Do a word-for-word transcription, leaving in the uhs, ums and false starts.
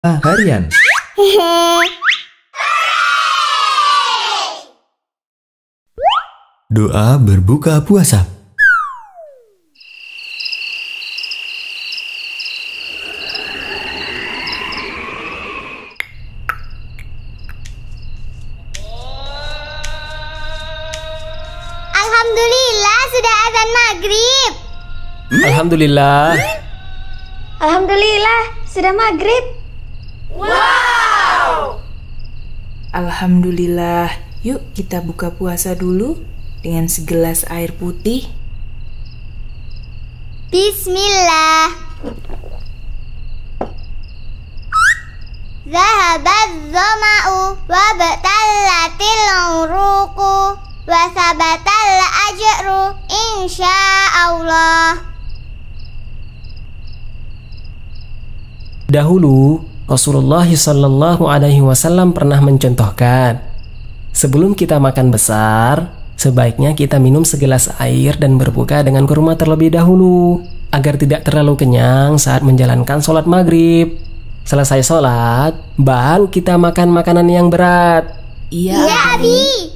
harian. Doa berbuka puasa. Alhamdulillah sudah azan maghrib. Alhamdulillah. Alhamdulillah sudah maghrib. Wow! Alhamdulillah. Yuk kita buka puasa dulu dengan segelas air putih. Bismillah. Zahabaz zama'u wa batallatil uruqu wa sabatal ajru insyaallah. Dahulu Rasulullah Shallallahu Alaihi Wasallam pernah mencontohkan, sebelum kita makan besar, sebaiknya kita minum segelas air dan berbuka dengan kurma terlebih dahulu, agar tidak terlalu kenyang saat menjalankan sholat maghrib. Selesai sholat, baru kita makan makanan yang berat. Iya, Ya, Abi.